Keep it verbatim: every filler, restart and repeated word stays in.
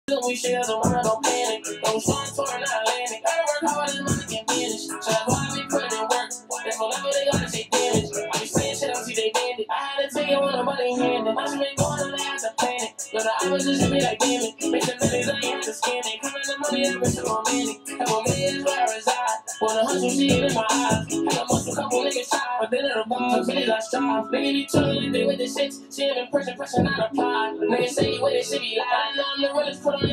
We share the money, don't panic. Don't try to turn out Atlantic. Gotta work hard, this money can finish. So that's why we put in work. If for level, they gotta take damage. I be saying shit, I see they bandit. I had to take it when nobody handed. I should been going and I had to plan it. Yo, the hours just hit me like damn it. Make the millions, I ain't had to scan it. Coming the money, every single minute. Couple millions where I reside. Wanna hustle, see it in my eyes. Had a muscle, couple niggas shy. But then it evolved, millions I strive. Niggas be chillin' like they with the shits. See him in person, pressing not apply. Niggas say you with it, shit be lying. I know I'm the realest, put on